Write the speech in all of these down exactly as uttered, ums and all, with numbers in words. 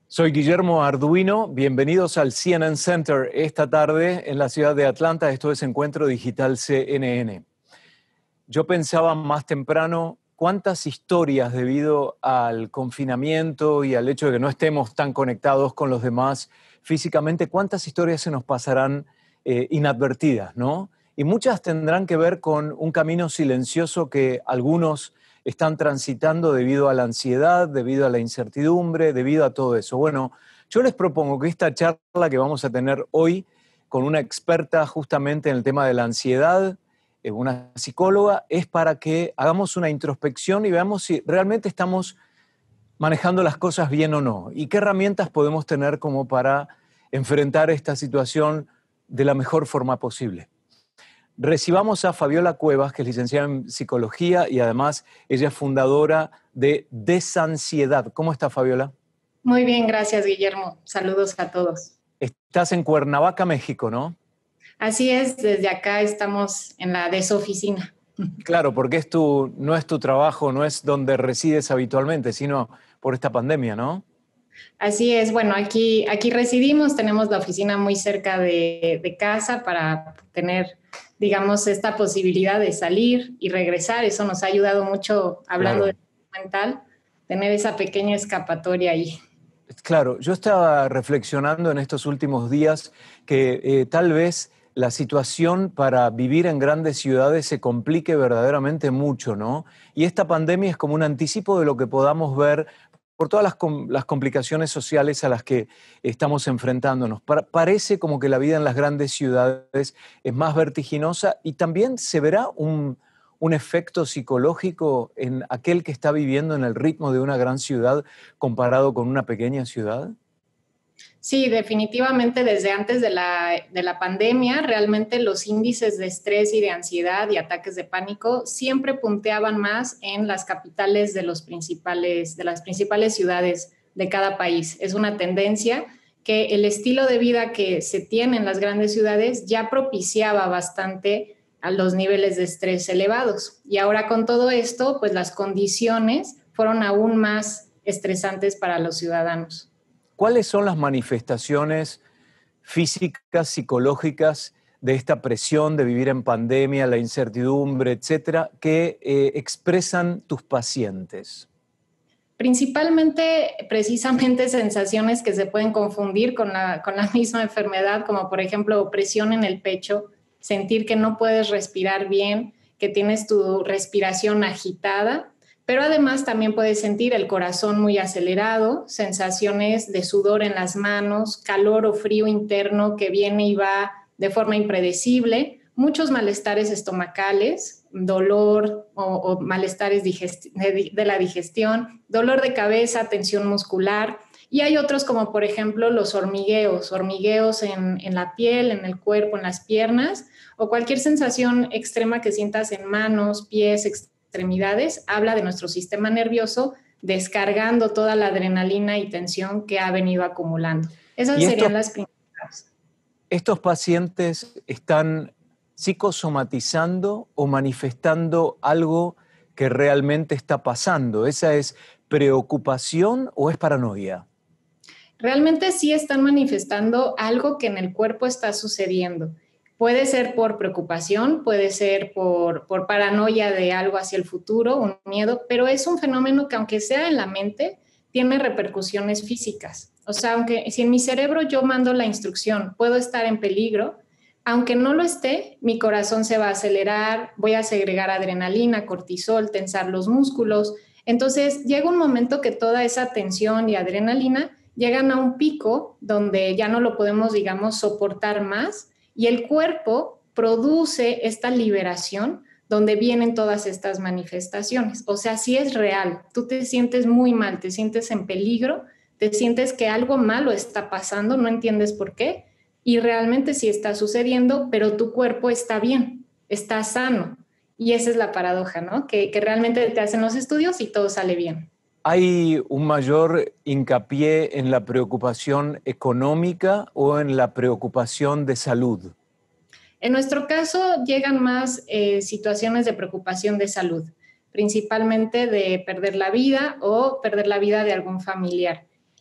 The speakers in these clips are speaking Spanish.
Soy Guillermo Arduino, bienvenidos al C N N Center esta tarde en la ciudad de Atlanta. Esto es Encuentro Digital C N N. Yo pensaba más temprano cuántas historias debido al confinamiento y al hecho de que no estemos tan conectados con los demás físicamente, cuántas historias se nos pasarán eh, inadvertidas, ¿no? Y muchas tendrán que ver con un camino silencioso que algunos están transitando debido a la ansiedad, debido a la incertidumbre, debido a todo eso. Bueno, yo les propongo que esta charla que vamos a tener hoy con una experta justamente en el tema de la ansiedad, eh, una psicóloga, es para que hagamos una introspección y veamos si realmente estamos manejando las cosas bien o no y qué herramientas podemos tener como para enfrentar esta situación de la mejor forma posible. Recibamos a Fabiola Cuevas, que es licenciada en Psicología y además ella es fundadora de Desansiedad. ¿Cómo está, Fabiola? Muy bien, gracias, Guillermo. Saludos a todos. Estás en Cuernavaca, México, ¿no? Así es, desde acá estamos en la desoficina. Claro, porque es tu, no es tu trabajo, no es donde resides habitualmente, sino por esta pandemia, ¿no? Así es, bueno, aquí, aquí residimos, tenemos la oficina muy cerca de, de casa para tener, digamos, esta posibilidad de salir y regresar. Eso nos ha ayudado mucho, hablando Claro. de salud mental, tener esa pequeña escapatoria ahí. Claro, yo estaba reflexionando en estos últimos días que eh, tal vez la situación para vivir en grandes ciudades se complique verdaderamente mucho, ¿no? Y esta pandemia es como un anticipo de lo que podamos ver por todas las, com- las complicaciones sociales a las que estamos enfrentándonos. Pa- parece como que la vida en las grandes ciudades es más vertiginosa y también se verá un, un efecto psicológico en aquel que está viviendo en el ritmo de una gran ciudad comparado con una pequeña ciudad. Sí, definitivamente desde antes de la, de la pandemia, realmente los índices de estrés y de ansiedad y ataques de pánico siempre punteaban más en las capitales de, los principales, de las principales ciudades de cada país. Es una tendencia que el estilo de vida que se tiene en las grandes ciudades ya propiciaba bastante a los niveles de estrés elevados. Y ahora con todo esto, pues las condiciones fueron aún más estresantes para los ciudadanos. ¿Cuáles son las manifestaciones físicas, psicológicas de esta presión de vivir en pandemia, la incertidumbre, etcétera, que eh, expresan tus pacientes? Principalmente, precisamente, sensaciones que se pueden confundir con la, con la misma enfermedad, como por ejemplo opresión en el pecho, sentir que no puedes respirar bien, que tienes tu respiración agitada, pero además también puedes sentir el corazón muy acelerado, sensaciones de sudor en las manos, calor o frío interno que viene y va de forma impredecible, muchos malestares estomacales, dolor o, o malestares digesti- de, de la digestión, dolor de cabeza, tensión muscular. Y hay otros como por ejemplo los hormigueos, hormigueos en, en la piel, en el cuerpo, en las piernas, o cualquier sensación extrema que sientas en manos, pies, extremidades, habla de nuestro sistema nervioso descargando toda la adrenalina y tensión que ha venido acumulando. Esas Y estos, serían las principales. estos pacientes están psicosomatizando o manifestando algo que realmente está pasando. ¿Esa es preocupación o es paranoia? Realmente sí están manifestando algo que en el cuerpo está sucediendo. Puede ser por preocupación, puede ser por, por paranoia de algo hacia el futuro, un miedo, pero es un fenómeno que aunque sea en la mente, tiene repercusiones físicas. O sea, aunque si en mi cerebro yo mando la instrucción, puedo estar en peligro, aunque no lo esté, mi corazón se va a acelerar, voy a segregar adrenalina, cortisol, tensar los músculos. Entonces llega un momento que toda esa tensión y adrenalina llegan a un pico donde ya no lo podemos, digamos, soportar más y el cuerpo produce esta liberación donde vienen todas estas manifestaciones. O sea, sí es real, tú te sientes muy mal, te sientes en peligro, te sientes que algo malo está pasando, no entiendes por qué, y realmente sí está sucediendo, pero tu cuerpo está bien, está sano. Y esa es la paradoja, ¿no? Que, que realmente te hacen los estudios y todo sale bien. ¿Hay un mayor hincapié en la preocupación económica o en la preocupación de salud? En nuestro caso, llegan más eh, situaciones de preocupación de salud, principalmente de perder la vida o perder la vida de algún familiar.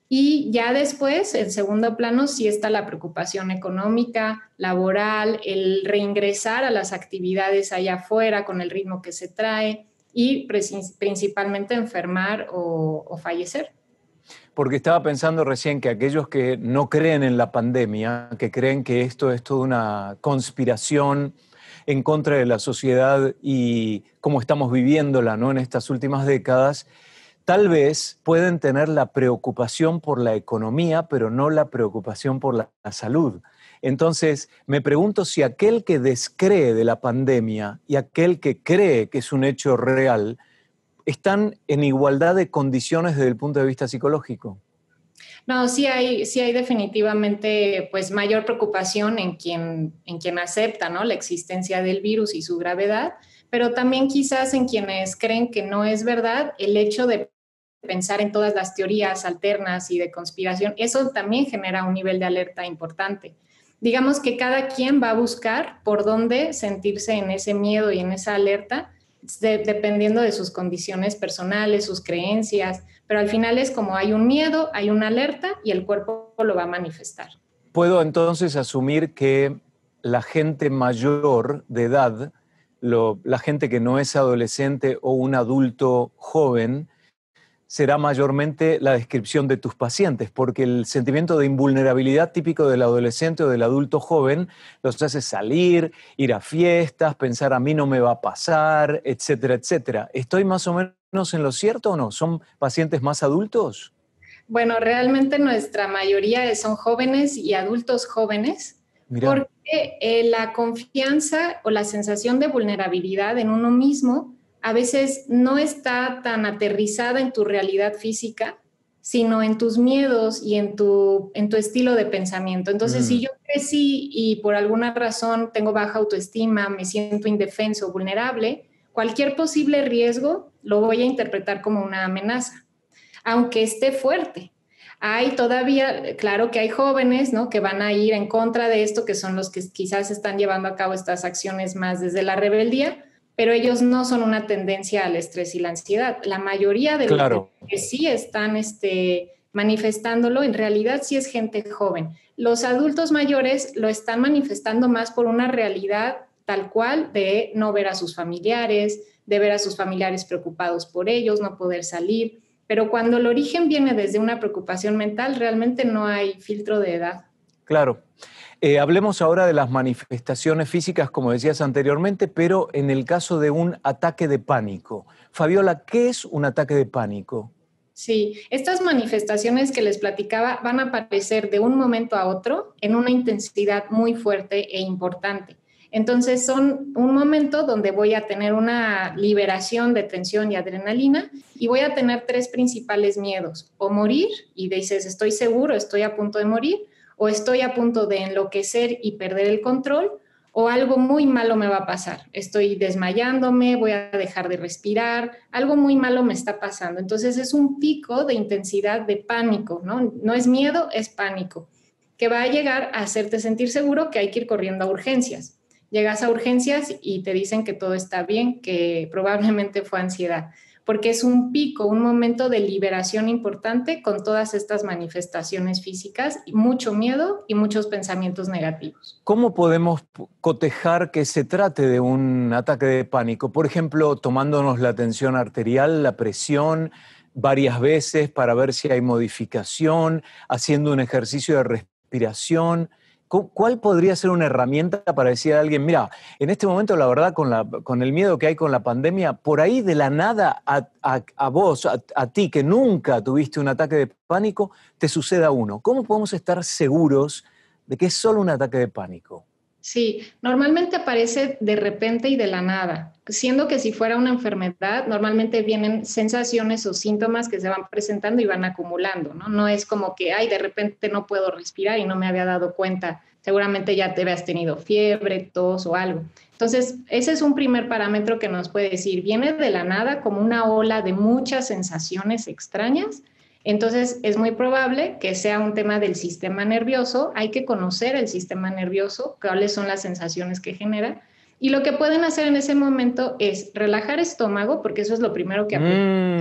Y ya después, en segundo plano, sí está la preocupación económica, laboral, el reingresar a las actividades allá afuera con el ritmo que se trae y principalmente enfermar o, o fallecer. Porque estaba pensando recién que aquellos que no creen en la pandemia, que creen que esto es toda una conspiración en contra de la sociedad y cómo estamos viviéndola, ¿no?, en estas últimas décadas, tal vez pueden tener la preocupación por la economía, pero no la preocupación por la, la salud. Entonces, me pregunto si aquel que descree de la pandemia y aquel que cree que es un hecho real, están en igualdad de condiciones desde el punto de vista psicológico. No, sí hay, sí hay definitivamente pues, mayor preocupación en quien, en quien acepta, ¿no?, la existencia del virus y su gravedad, pero también quizás en quienes creen que no es verdad el hecho de pensar en todas las teorías alternas y de conspiración. Eso también genera un nivel de alerta importante. Digamos que cada quien va a buscar por dónde sentirse en ese miedo y en esa alerta, de, dependiendo de sus condiciones personales, sus creencias, pero al final es como hay un miedo, hay una alerta y el cuerpo lo va a manifestar. ¿Puedo entonces asumir que la gente mayor de edad, lo, la gente que no es adolescente o un adulto joven, será mayormente la descripción de tus pacientes? Porque el sentimiento de invulnerabilidad típico del adolescente o del adulto joven los hace salir, ir a fiestas, pensar a mí no me va a pasar, etcétera, etcétera. ¿Estoy más o menos en lo cierto o no? ¿Son pacientes más adultos? Bueno, realmente nuestra mayoría son jóvenes y adultos jóvenes, Mirá. porque eh, la confianza o la sensación de vulnerabilidad en uno mismo a veces no está tan aterrizada en tu realidad física, sino en tus miedos y en tu, en tu estilo de pensamiento. Entonces, Mm. si yo crecí y por alguna razón tengo baja autoestima, me siento indefenso, vulnerable, cualquier posible riesgo lo voy a interpretar como una amenaza, aunque esté fuerte. Hay todavía, claro que hay jóvenes, ¿no?, que van a ir en contra de esto, que son los que quizás están llevando a cabo estas acciones más desde la rebeldía, pero ellos no son una tendencia al estrés y la ansiedad. La mayoría de los Claro. de que sí están este, manifestándolo, en realidad sí es gente joven. Los adultos mayores lo están manifestando más por una realidad tal cual de no ver a sus familiares, de ver a sus familiares preocupados por ellos, no poder salir. Pero cuando el origen viene desde una preocupación mental, realmente no hay filtro de edad. Claro. Eh, hablemos ahora de las manifestaciones físicas, como decías anteriormente, pero en el caso de un ataque de pánico. Fabiola, ¿qué es un ataque de pánico? Sí, estas manifestaciones que les platicaba van a aparecer de un momento a otro en una intensidad muy fuerte e importante. Entonces son un momento donde voy a tener una liberación de tensión y adrenalina y voy a tener tres principales miedos: o morir, y dices estoy seguro, estoy a punto de morir, o estoy a punto de enloquecer y perder el control, o algo muy malo me va a pasar, estoy desmayándome, voy a dejar de respirar, algo muy malo me está pasando. Entonces es un pico de intensidad de pánico, ¿no? No es miedo, es pánico, que va a llegar a hacerte sentir seguro que hay que ir corriendo a urgencias. Llegas a urgencias y te dicen que todo está bien, que probablemente fue ansiedad, porque es un pico, un momento de liberación importante con todas estas manifestaciones físicas, mucho miedo y muchos pensamientos negativos. ¿Cómo podemos cotejar que se trate de un ataque de pánico? Por ejemplo, tomándonos la tensión arterial, la presión varias veces para ver si hay modificación, haciendo un ejercicio de respiración. ¿Cuál podría ser una herramienta para decir a alguien, mira, en este momento la verdad con, la, con el miedo que hay con la pandemia, por ahí de la nada a, a, a vos, a, a ti que nunca tuviste un ataque de pánico, te suceda uno? ¿Cómo podemos estar seguros de que es solo un ataque de pánico? Sí, normalmente aparece de repente y de la nada, siendo que si fuera una enfermedad, normalmente vienen sensaciones o síntomas que se van presentando y van acumulando, ¿no? No es como que, ay, de repente no puedo respirar y no me había dado cuenta. Seguramente ya te habías tenido fiebre, tos o algo. Entonces, ese es un primer parámetro que nos puede decir, viene de la nada como una ola de muchas sensaciones extrañas. Entonces, es muy probable que sea un tema del sistema nervioso. Hay que conocer el sistema nervioso, cuáles son las sensaciones que genera. Y lo que pueden hacer en ese momento es relajar estómago, porque eso es lo primero que aplica. Mmm, qué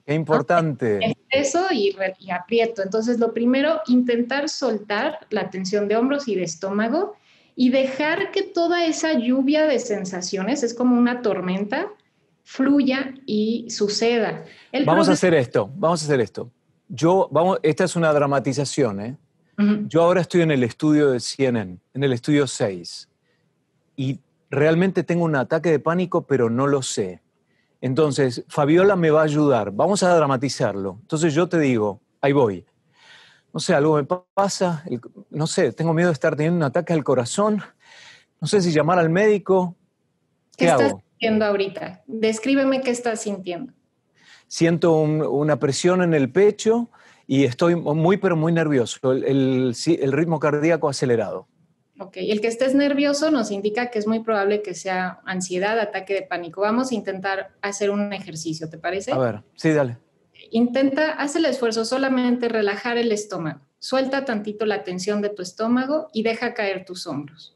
Qué importante. Eso y, y aprieto. Entonces, lo primero, intentar soltar la tensión de hombros y de estómago y dejar que toda esa lluvia de sensaciones, es como una tormenta, fluya y suceda. El vamos a hacer esto, vamos a hacer esto. Yo, vamos, esta es una dramatización, ¿eh? Uh-huh. Yo ahora estoy en el estudio de C N N, en el estudio seis, y realmente tengo un ataque de pánico, pero no lo sé. Entonces, Fabiola me va a ayudar. Vamos a dramatizarlo. Entonces yo te digo, ahí voy. No sé, algo me pasa, el, no sé, tengo miedo de estar teniendo un ataque al corazón. No sé si llamar al médico. ¿Qué, ¿Qué hago? estás sintiendo ahorita? Descríbeme qué estás sintiendo. Siento un, una presión en el pecho y estoy muy, pero muy nervioso. El, el, el ritmo cardíaco acelerado. Ok, el que estés nervioso nos indica que es muy probable que sea ansiedad, ataque de pánico. Vamos a intentar hacer un ejercicio, ¿te parece? A ver, sí, dale. Intenta, haz el esfuerzo, solamente relajar el estómago. Suelta tantito la tensión de tu estómago y deja caer tus hombros.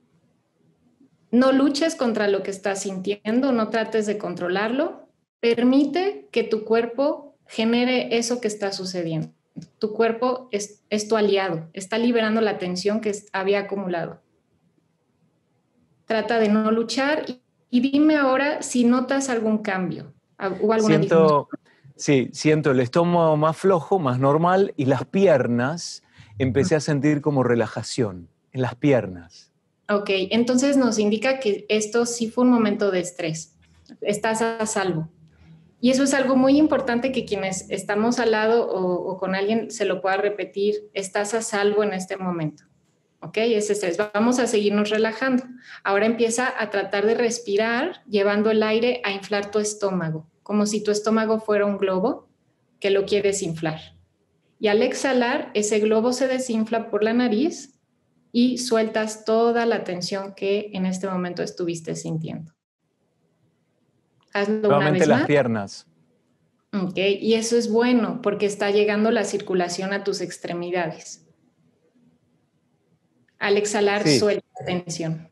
No luches contra lo que estás sintiendo, no trates de controlarlo. Permite que tu cuerpo genere eso que está sucediendo. Tu cuerpo es, es tu aliado, está liberando la tensión que había acumulado. Trata de no luchar y, y dime ahora si notas algún cambio o alguna siento, sí, siento el estómago más flojo, más normal, y las piernas empecé a sentir como relajación en las piernas. Ok, entonces nos indica que esto sí fue un momento de estrés. Estás a salvo. Y eso es algo muy importante que quienes estamos al lado o, o con alguien se lo pueda repetir. Estás a salvo en este momento. ¿Ok? Ese estrés. Vamos a seguirnos relajando. Ahora empieza a tratar de respirar, llevando el aire a inflar tu estómago, como si tu estómago fuera un globo que lo quieres inflar. Y al exhalar, ese globo se desinfla por la nariz y sueltas toda la tensión que en este momento estuviste sintiendo. Hazlo Nuevamente una vez las más. piernas. Ok, y eso es bueno porque está llegando la circulación a tus extremidades. Al exhalar, sí. Suelta la tensión.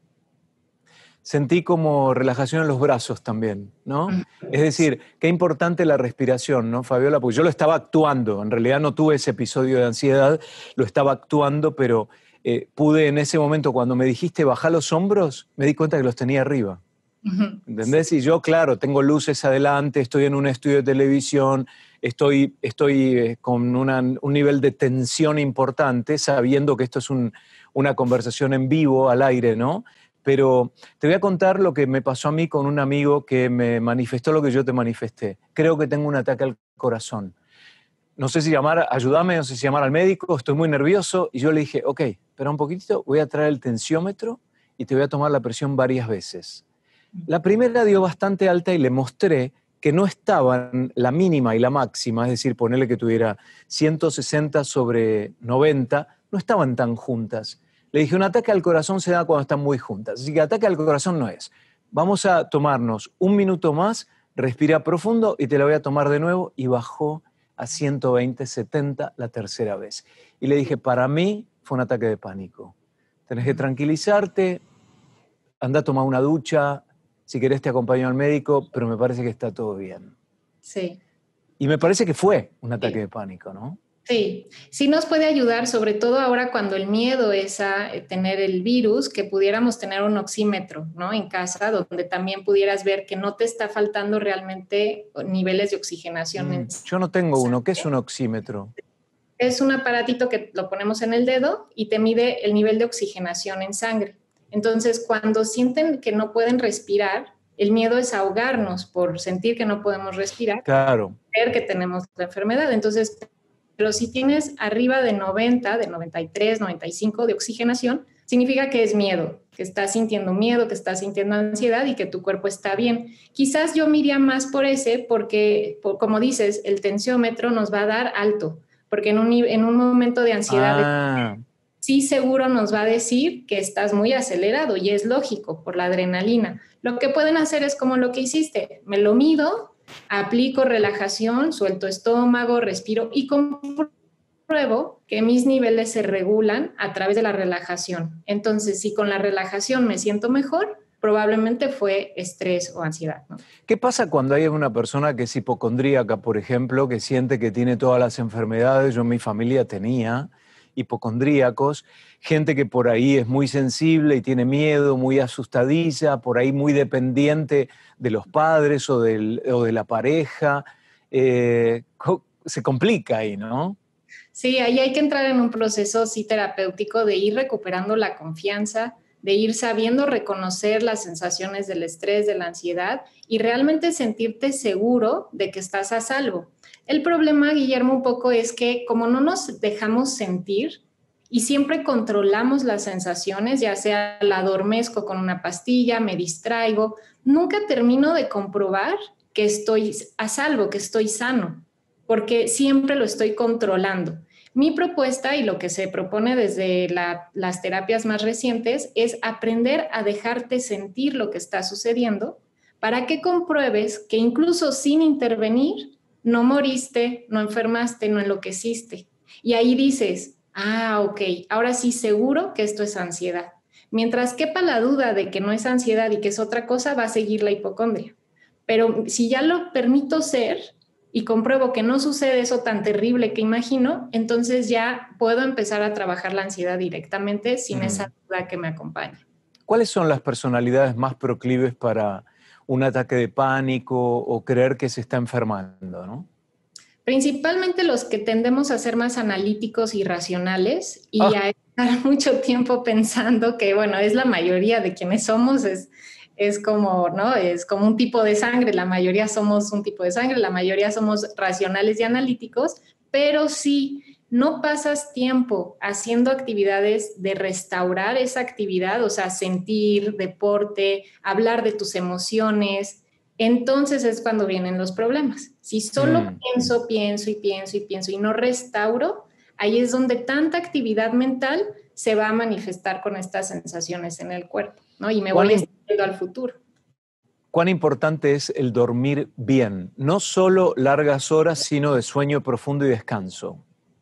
Sentí como relajación en los brazos también, ¿no? Mm. Es decir, qué importante la respiración, ¿no, Fabiola? Porque yo lo estaba actuando, en realidad no tuve ese episodio de ansiedad, lo estaba actuando, pero eh, pude en ese momento, cuando me dijiste bajar los hombros, me di cuenta que los tenía arriba. Uh-huh. ¿Entendés? Sí. Y yo, claro, tengo luces adelante, estoy en un estudio de televisión, estoy, estoy eh, con una, un nivel de tensión importante, sabiendo que esto es un, una conversación en vivo, al aire, ¿no? Pero te voy a contar lo que me pasó a mí con un amigo que me manifestó lo que yo te manifesté. Creo que tengo un ataque al corazón. No sé si llamar, ayúdame, no sé si llamar al médico, estoy muy nervioso. Y yo le dije, ok, espera un poquitito, voy a traer el tensiómetro y te voy a tomar la presión varias veces. La primera dio bastante alta y le mostré que no estaban la mínima y la máxima, es decir, ponerle que tuviera ciento sesenta sobre noventa, no estaban tan juntas. Le dije, un ataque al corazón se da cuando están muy juntas, así que ataque al corazón no es. Vamos a tomarnos un minuto más, respira profundo y te la voy a tomar de nuevo, y bajó a ciento veinte, setenta la tercera vez. Y le dije, para mí fue un ataque de pánico. Tenés que tranquilizarte, anda a tomar una ducha, si querés te acompaño al médico, pero me parece que está todo bien. Sí. Y me parece que fue un ataque sí. de pánico, ¿no? Sí, sí nos puede ayudar, sobre todo ahora cuando el miedo es a tener el virus, que pudiéramos tener un oxímetro, ¿no? En casa, donde también pudieras ver que no te está faltando realmente niveles de oxigenación. Mm, en yo no tengo uno. ¿Qué es un oxímetro? Es un aparatito que lo ponemos en el dedo y te mide el nivel de oxigenación en sangre. Entonces, cuando sienten que no pueden respirar, el miedo es ahogarnos por sentir que no podemos respirar. Claro. Ver que tenemos la enfermedad. Entonces, pero si tienes arriba de noventa, de noventa y tres, noventa y cinco de oxigenación, significa que es miedo, que estás sintiendo miedo, que estás sintiendo ansiedad y que tu cuerpo está bien. Quizás yo me iría más por ese porque, por, como dices, el tensiómetro nos va a dar alto, porque en un, en un momento de ansiedad ah. sí seguro nos va a decir que estás muy acelerado y es lógico por la adrenalina. Lo que pueden hacer es como lo que hiciste, me lo mido, aplico relajación, suelto estómago, respiro y compruebo que mis niveles se regulan a través de la relajación. Entonces, si con la relajación me siento mejor, probablemente fue estrés o ansiedad, ¿no? ¿Qué pasa cuando hay una persona que es hipocondríaca, por ejemplo, que siente que tiene todas las enfermedades? Yo en mi familia tenía hipocondríacos, gente que por ahí es muy sensible y tiene miedo, muy asustadiza, por ahí muy dependiente de los padres o, del, o de la pareja. Eh, se complica ahí, ¿no? Sí, ahí hay que entrar en un proceso sí terapéutico de ir recuperando la confianza, de ir sabiendo reconocer las sensaciones del estrés, de la ansiedad y realmente sentirte seguro de que estás a salvo. El problema, Guillermo, un poco es que como no nos dejamos sentir y siempre controlamos las sensaciones, ya sea la adormezco con una pastilla, me distraigo, nunca termino de comprobar que estoy a salvo, que estoy sano, porque siempre lo estoy controlando. Mi propuesta y lo que se propone desde la, las terapias más recientes es aprender a dejarte sentir lo que está sucediendo para que compruebes que incluso sin intervenir no moriste, no enfermaste, no enloqueciste. Y ahí dices, ah, ok, ahora sí seguro que esto es ansiedad. Mientras quepa la duda de que no es ansiedad y que es otra cosa, va a seguir la hipocondria. Pero si ya lo permito ser, y compruebo que no sucede eso tan terrible que imagino, entonces ya puedo empezar a trabajar la ansiedad directamente sin mm. esa duda que me acompaña. ¿Cuáles son las personalidades más proclives para un ataque de pánico o creer que se está enfermando, ¿no? Principalmente los que tendemos a ser más analíticos y racionales y ah. a estar mucho tiempo pensando que, bueno, es la mayoría de quienes somos, es... es como, ¿no? Es como un tipo de sangre, la mayoría somos un tipo de sangre, la mayoría somos racionales y analíticos, pero si no pasas tiempo haciendo actividades de restaurar esa actividad, o sea, sentir, deporte, hablar de tus emociones, entonces es cuando vienen los problemas. Si solo mm. pienso, pienso y pienso y pienso y no restauro, ahí es donde tanta actividad mental se va a manifestar con estas sensaciones en el cuerpo, ¿no? Y me voy extendiendo al futuro. ¿Cuán importante es el dormir bien? No solo largas horas, sino de sueño profundo y descanso.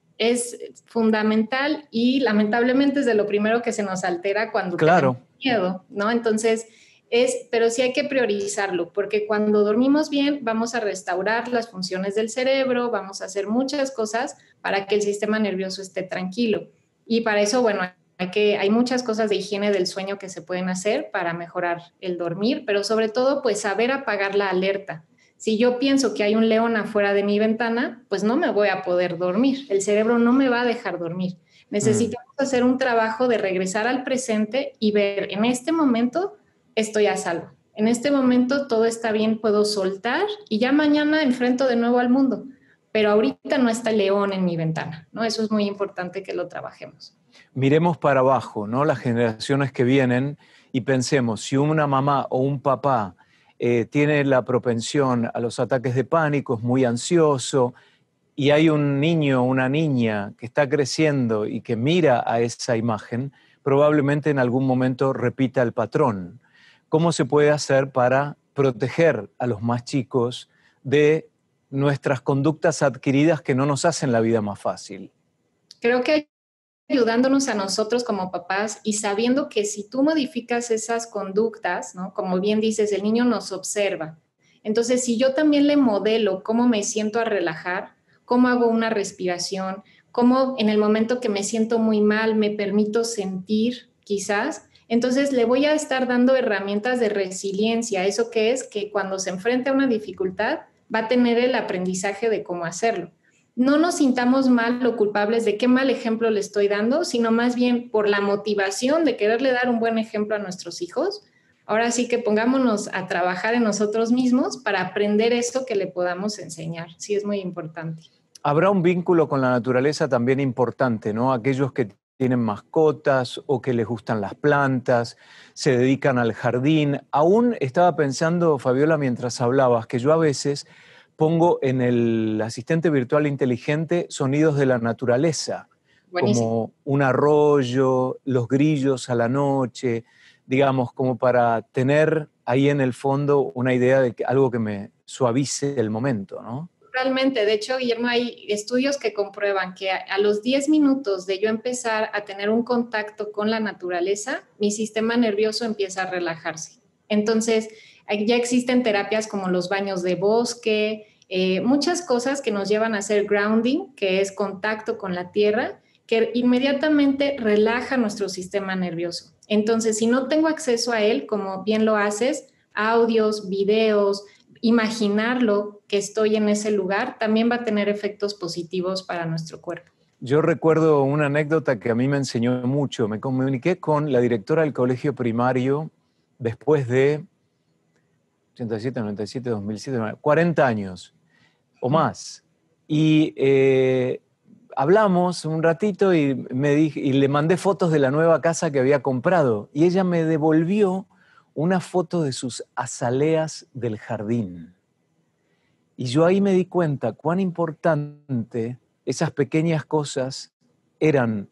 Es fundamental y lamentablemente es de lo primero que se nos altera cuando claro. tenemos miedo, ¿no? Entonces, es, pero sí hay que priorizarlo, porque cuando dormimos bien vamos a restaurar las funciones del cerebro, vamos a hacer muchas cosas para que el sistema nervioso esté tranquilo. Y para eso, bueno, hay, que, hay muchas cosas de higiene del sueño que se pueden hacer para mejorar el dormir, pero sobre todo, pues saber apagar la alerta. Si yo pienso que hay un león afuera de mi ventana, pues no me voy a poder dormir. El cerebro no me va a dejar dormir. Necesitamos mm. hacer un trabajo de regresar al presente y ver, en este momento estoy a salvo. En este momento todo está bien, puedo soltar y ya mañana enfrento de nuevo al mundo. Pero ahorita no está el león en mi ventana, ¿no? Eso es muy importante que lo trabajemos. Miremos para abajo, ¿no? Las generaciones que vienen y pensemos, si una mamá o un papá eh, tiene la propensión a los ataques de pánico, es muy ansioso, y hay un niño o una niña que está creciendo y que mira a esa imagen, probablemente en algún momento repita el patrón. ¿Cómo se puede hacer para proteger a los más chicos de nuestras conductas adquiridas que no nos hacen la vida más fácil? Creo que ayudándonos a nosotros como papás y sabiendo que si tú modificas esas conductas, ¿no? Como bien dices, el niño nos observa. Entonces, si yo también le modelo cómo me siento a relajar, cómo hago una respiración, cómo en el momento que me siento muy mal me permito sentir, quizás, entonces le voy a estar dando herramientas de resiliencia. ¿Eso qué es? Que cuando se enfrente a una dificultad va a tener el aprendizaje de cómo hacerlo. No nos sintamos mal o culpables de qué mal ejemplo le estoy dando, sino más bien por la motivación de quererle dar un buen ejemplo a nuestros hijos. Ahora sí que pongámonos a trabajar en nosotros mismos para aprender eso que le podamos enseñar. Sí, es muy importante. Habrá un vínculo con la naturaleza también importante, ¿no? Aquellos que tienen mascotas o que les gustan las plantas, se dedican al jardín. Aún estaba pensando, Fabiola, mientras hablabas, que yo a veces pongo en el asistente virtual inteligente sonidos de la naturaleza, Buenísimo. Como un arroyo, los grillos a la noche, digamos, como para tener ahí en el fondo una idea de que, algo que me suavice el momento, ¿no? Realmente, de hecho, Guillermo, hay estudios que comprueban que a, a los diez minutos de yo empezar a tener un contacto con la naturaleza, mi sistema nervioso empieza a relajarse. Entonces, ya existen terapias como los baños de bosque, eh, muchas cosas que nos llevan a hacer grounding, que es contacto con la tierra, que inmediatamente relaja nuestro sistema nervioso. Entonces, si no tengo acceso a él, como bien lo haces, audios, videos, imaginarlo que estoy en ese lugar, también va a tener efectos positivos para nuestro cuerpo. Yo recuerdo una anécdota que a mí me enseñó mucho. Me comuniqué con la directora del colegio primario después de ochenta y siete, noventa y siete, dos mil siete, cuarenta años o más. Y eh, hablamos un ratito y, me dije, y le mandé fotos de la nueva casa que había comprado. Y ella me devolvió una foto de sus azaleas del jardín. Y yo ahí me di cuenta cuán importante esas pequeñas cosas eran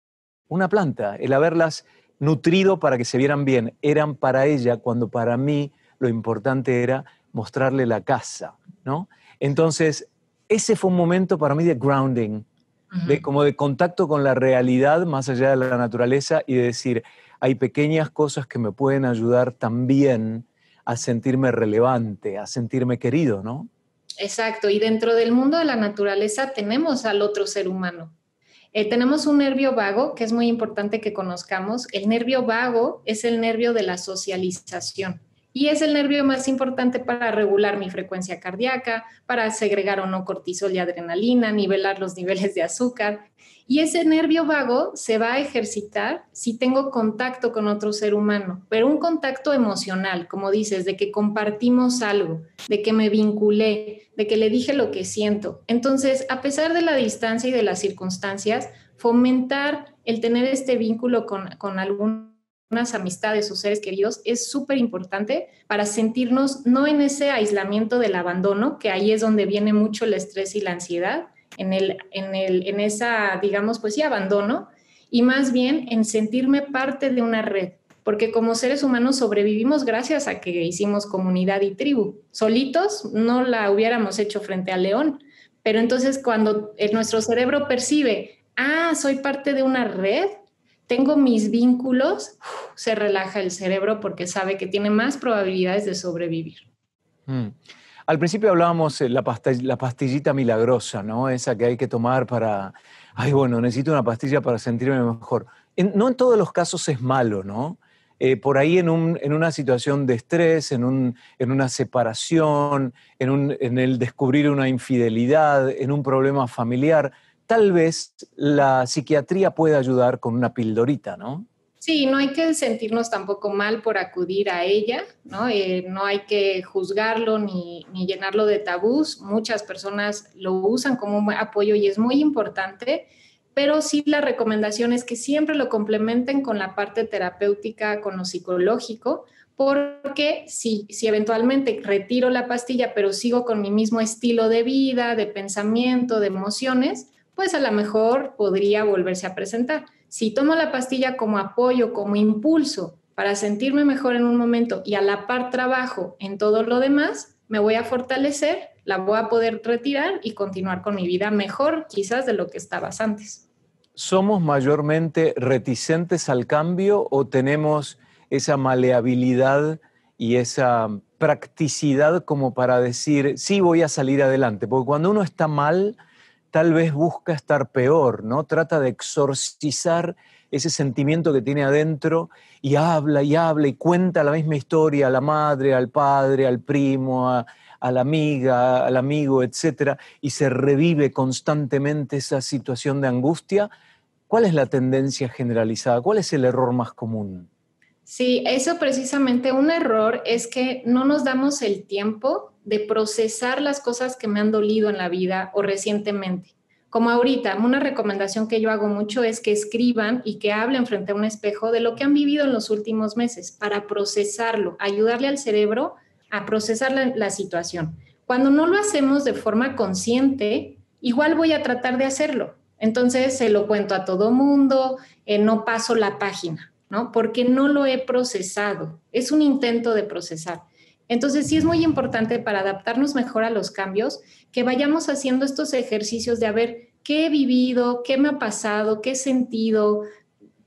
una planta, el haberlas nutrido para que se vieran bien, eran para ella, cuando para mí lo importante era mostrarle la casa, ¿no? Entonces, ese fue un momento para mí de grounding, uh-huh. de, como de contacto con la realidad más allá de la naturaleza y de decir, hay pequeñas cosas que me pueden ayudar también a sentirme relevante, a sentirme querido, ¿no? Exacto, y dentro del mundo de la naturaleza tenemos al otro ser humano. Eh, tenemos un nervio vago que es muy importante que conozcamos. El nervio vago es el nervio de la socialización y es el nervio más importante para regular mi frecuencia cardíaca, para segregar o no cortisol y adrenalina, nivelar los niveles de azúcar. Y ese nervio vago se va a ejercitar si tengo contacto con otro ser humano, pero un contacto emocional, como dices, de que compartimos algo, de que me vinculé, de que le dije lo que siento. Entonces, a pesar de la distancia y de las circunstancias, fomentar el tener este vínculo con, con algún unas amistades o seres queridos es súper importante para sentirnos no en ese aislamiento del abandono, que ahí es donde viene mucho el estrés y la ansiedad, en, el, en, el, en esa, digamos, pues sí, abandono, y más bien en sentirme parte de una red, porque como seres humanos sobrevivimos gracias a que hicimos comunidad y tribu. Solitos no la hubiéramos hecho frente al león, pero entonces cuando nuestro cerebro percibe, ah, soy parte de una red, tengo mis vínculos, se relaja el cerebro porque sabe que tiene más probabilidades de sobrevivir. Mm. Al principio hablábamos de la, pastilla, la pastillita milagrosa, ¿no? Esa que hay que tomar para, ay, bueno, necesito una pastilla para sentirme mejor. En, no en todos los casos es malo, ¿no? Eh, por ahí en, un, en una situación de estrés, en, un, en una separación, en, un, en el descubrir una infidelidad, en un problema familiar, tal vez la psiquiatría pueda ayudar con una pildorita, ¿no? Sí, no hay que sentirnos tampoco mal por acudir a ella, ¿no? Eh, no hay que juzgarlo ni, ni llenarlo de tabús. Muchas personas lo usan como un apoyo y es muy importante, pero sí la recomendación es que siempre lo complementen con la parte terapéutica, con lo psicológico, porque si, si eventualmente retiro la pastilla, pero sigo con mi mismo estilo de vida, de pensamiento, de emociones, pues a lo mejor podría volverse a presentar. Si tomo la pastilla como apoyo, como impulso para sentirme mejor en un momento y a la par trabajo en todo lo demás, me voy a fortalecer, la voy a poder retirar y continuar con mi vida mejor quizás de lo que estabas antes. ¿Somos mayormente reticentes al cambio o tenemos esa maleabilidad y esa practicidad como para decir, sí, voy a salir adelante? Porque cuando uno está mal, tal vez busca estar peor, ¿no? Trata de exorcizar ese sentimiento que tiene adentro y habla y habla y cuenta la misma historia a la madre, al padre, al primo, a, a la amiga, al amigo, etcétera, y se revive constantemente esa situación de angustia. ¿Cuál es la tendencia generalizada? ¿Cuál es el error más común? Sí, eso precisamente, un error es que no nos damos el tiempo de procesar las cosas que me han dolido en la vida o recientemente. Como ahorita, una recomendación que yo hago mucho es que escriban y que hablen frente a un espejo de lo que han vivido en los últimos meses para procesarlo, ayudarle al cerebro a procesar la, la situación. Cuando no lo hacemos de forma consciente, igual voy a tratar de hacerlo. Entonces se lo cuento a todo mundo, eh, no paso la página, ¿no? Porque no lo he procesado. Es un intento de procesar. Entonces sí es muy importante para adaptarnos mejor a los cambios que vayamos haciendo estos ejercicios de a ver qué he vivido, qué me ha pasado, qué he sentido,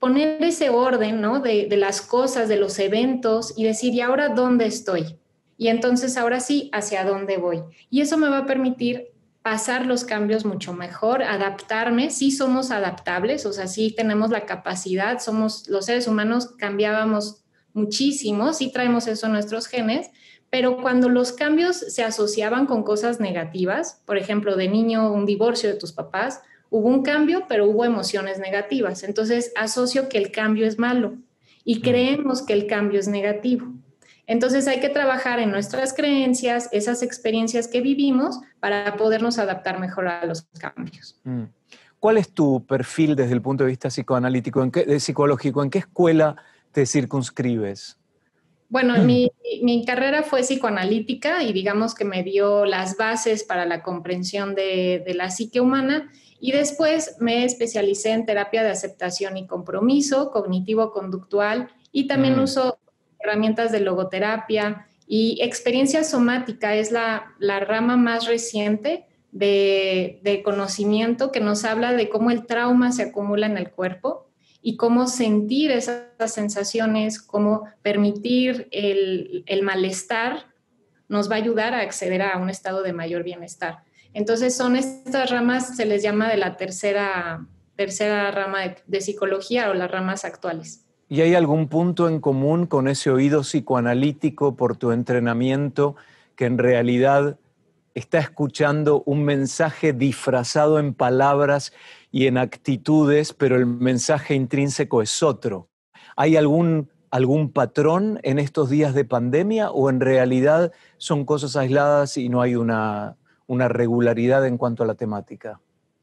poner ese orden, ¿no? De, de las cosas, de los eventos y decir, ¿y ahora dónde estoy? Y entonces ahora sí, ¿hacia dónde voy? Y eso me va a permitir pasar los cambios mucho mejor, adaptarme. Sí somos adaptables, o sea, sí tenemos la capacidad, somos los seres humanos, cambiábamos muchísimo, sí traemos eso en nuestros genes, pero cuando los cambios se asociaban con cosas negativas, por ejemplo, de niño, un divorcio de tus papás, hubo un cambio, pero hubo emociones negativas. Entonces asocio que el cambio es malo y creemos que el cambio es negativo. Entonces hay que trabajar en nuestras creencias, esas experiencias que vivimos para podernos adaptar mejor a los cambios. ¿Cuál es tu perfil desde el punto de vista psicoanalítico, en qué, de psicológico? ¿En qué escuela te circunscribes? Bueno, mi, mi carrera fue psicoanalítica y digamos que me dio las bases para la comprensión de, de la psique humana, y después me especialicé en terapia de aceptación y compromiso, cognitivo-conductual, y también mm. uso herramientas de logoterapia, y experiencia somática es la, la rama más reciente de, de conocimiento que nos habla de cómo el trauma se acumula en el cuerpo y cómo sentir esas sensaciones, cómo permitir el, el malestar nos va a ayudar a acceder a un estado de mayor bienestar. Entonces son estas ramas, se les llama de la tercera, tercera rama de, de psicología o las ramas actuales. ¿Y hay algún punto en común con ese oído psicoanalítico por tu entrenamiento que en realidad está escuchando un mensaje disfrazado en palabras y en actitudes, pero el mensaje intrínseco es otro? ¿Hay algún, algún patrón en estos días de pandemia o en realidad son cosas aisladas y no hay una, una regularidad en cuanto a la temática?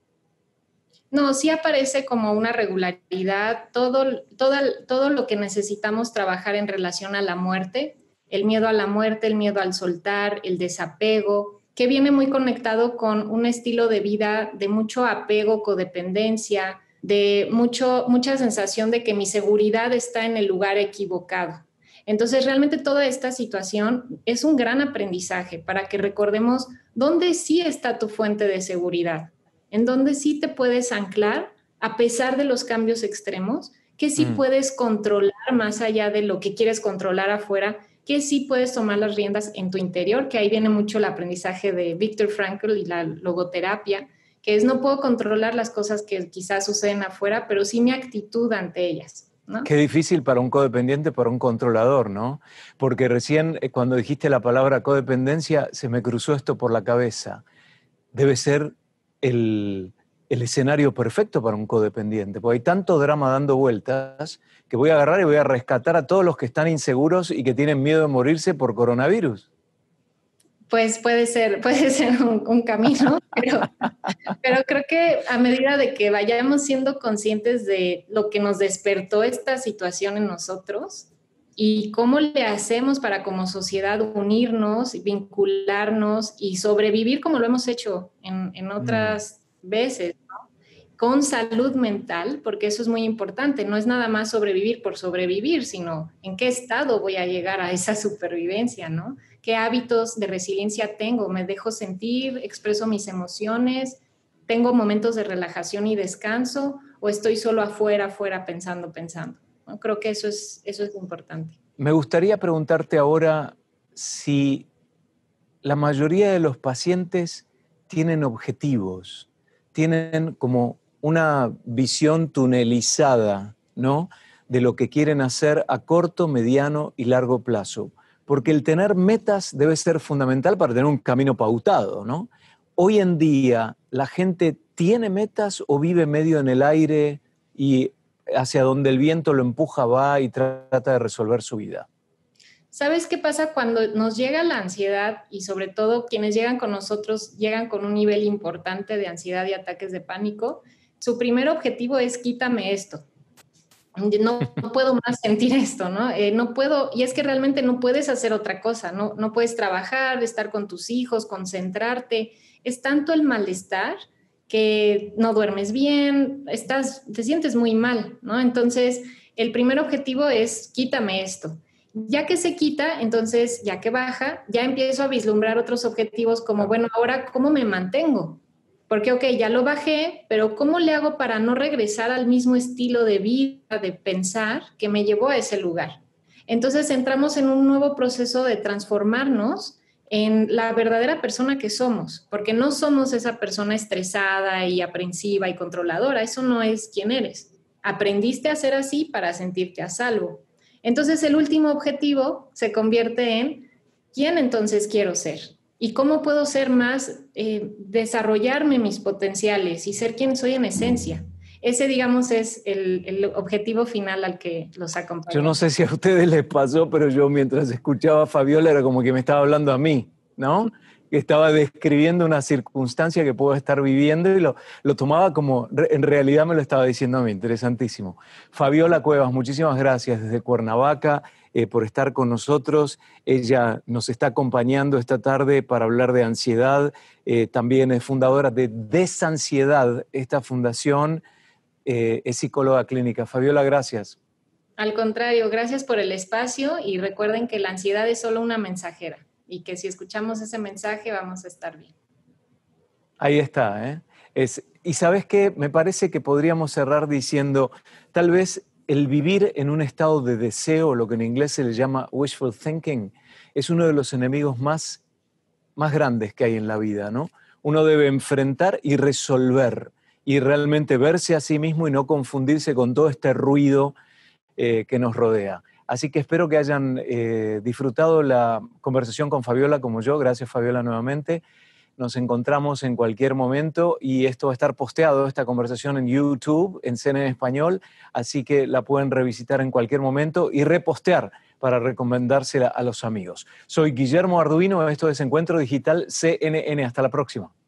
No, sí aparece como una regularidad, todo, todo, todo lo que necesitamos trabajar en relación a la muerte, el miedo a la muerte, el miedo al soltar, el desapego, que viene muy conectado con un estilo de vida de mucho apego, codependencia, de mucho, mucha sensación de que mi seguridad está en el lugar equivocado. Entonces, realmente toda esta situación es un gran aprendizaje para que recordemos dónde sí está tu fuente de seguridad, en donde sí te puedes anclar a pesar de los cambios extremos, que sí mm. puedes controlar más allá de lo que quieres controlar afuera, que sí puedes tomar las riendas en tu interior, que ahí viene mucho el aprendizaje de Viktor Frankl y la logoterapia, que es no puedo controlar las cosas que quizás suceden afuera, pero sí mi actitud ante ellas, ¿no? Qué difícil para un codependiente, para un controlador, ¿no? Porque recién cuando dijiste la palabra codependencia, se me cruzó esto por la cabeza. Debe ser el, el escenario perfecto para un codependiente, porque hay tanto drama dando vueltas que voy a agarrar y voy a rescatar a todos los que están inseguros y que tienen miedo de morirse por coronavirus. Pues puede ser, puede ser un, un camino, pero, pero creo que a medida de que vayamos siendo conscientes de lo que nos despertó esta situación en nosotros y cómo le hacemos para como sociedad unirnos, vincularnos y sobrevivir como lo hemos hecho en, en otras mm. veces, ¿no? Con salud mental, porque eso es muy importante, no es nada más sobrevivir por sobrevivir, sino en qué estado voy a llegar a esa supervivencia, ¿no? ¿Qué hábitos de resiliencia tengo? ¿Me dejo sentir? ¿Expreso mis emociones? ¿Tengo momentos de relajación y descanso? ¿O estoy solo afuera, afuera, pensando, pensando? ¿No? Creo que eso es, eso es importante. Me gustaría preguntarte ahora si la mayoría de los pacientes tienen objetivos, tienen como una visión tunelizada, ¿no?, de lo que quieren hacer a corto, mediano y largo plazo. Porque el tener metas debe ser fundamental para tener un camino pautado, ¿no? Hoy en día, ¿la gente tiene metas o vive medio en el aire y hacia donde el viento lo empuja va y trata de resolver su vida? ¿Sabes qué pasa cuando nos llega la ansiedad y sobre todo quienes llegan con nosotros llegan con un nivel importante de ansiedad y ataques de pánico? Su primer objetivo es quítame esto. No, no puedo más sentir esto, ¿no? Eh, no puedo, y es que realmente no puedes hacer otra cosa, no, no puedes trabajar, estar con tus hijos, concentrarte. Es tanto el malestar que no duermes bien, estás, te sientes muy mal, ¿no? Entonces, el primer objetivo es quítame esto. Ya que se quita, entonces, ya que baja, ya empiezo a vislumbrar otros objetivos como, bueno, ahora, ¿cómo me mantengo? Porque, ok, ya lo bajé, pero ¿cómo le hago para no regresar al mismo estilo de vida, de pensar que me llevó a ese lugar? Entonces entramos en un nuevo proceso de transformarnos en la verdadera persona que somos, porque no somos esa persona estresada y aprensiva y controladora, eso no es quién eres. Aprendiste a ser así para sentirte a salvo. Entonces el último objetivo se convierte en ¿quién entonces quiero ser? ¿Y cómo puedo ser más, eh, desarrollarme mis potenciales y ser quien soy en esencia? Ese, digamos, es el, el objetivo final al que los acompañamos. Yo no sé si a ustedes les pasó, pero yo mientras escuchaba a Fabiola era como que me estaba hablando a mí, ¿no? Que estaba describiendo una circunstancia que puedo estar viviendo y lo, lo tomaba como, en realidad me lo estaba diciendo a mí, interesantísimo. Fabiola Cuevas, muchísimas gracias desde Cuernavaca eh, por estar con nosotros. Ella nos está acompañando esta tarde para hablar de ansiedad. Eh, también es fundadora de Desansiedad, esta fundación. Eh, es psicóloga clínica. Fabiola, gracias. Al contrario, gracias por el espacio y recuerden que la ansiedad es solo una mensajera y que si escuchamos ese mensaje vamos a estar bien. Ahí está, ¿eh? Es, y ¿sabes qué? Me parece que podríamos cerrar diciendo, tal vez el vivir en un estado de deseo, lo que en inglés se le llama wishful thinking, es uno de los enemigos más, más grandes que hay en la vida, ¿no? Uno debe enfrentar y resolver y realmente verse a sí mismo y no confundirse con todo este ruido eh, que nos rodea. Así que espero que hayan eh, disfrutado la conversación con Fabiola como yo. Gracias, Fabiola, nuevamente. Nos encontramos en cualquier momento y esto va a estar posteado, esta conversación en YouTube, en C N N Español, así que la pueden revisitar en cualquier momento y repostear para recomendársela a los amigos. Soy Guillermo Arduino, esto es Encuentro Digital C N N. Hasta la próxima.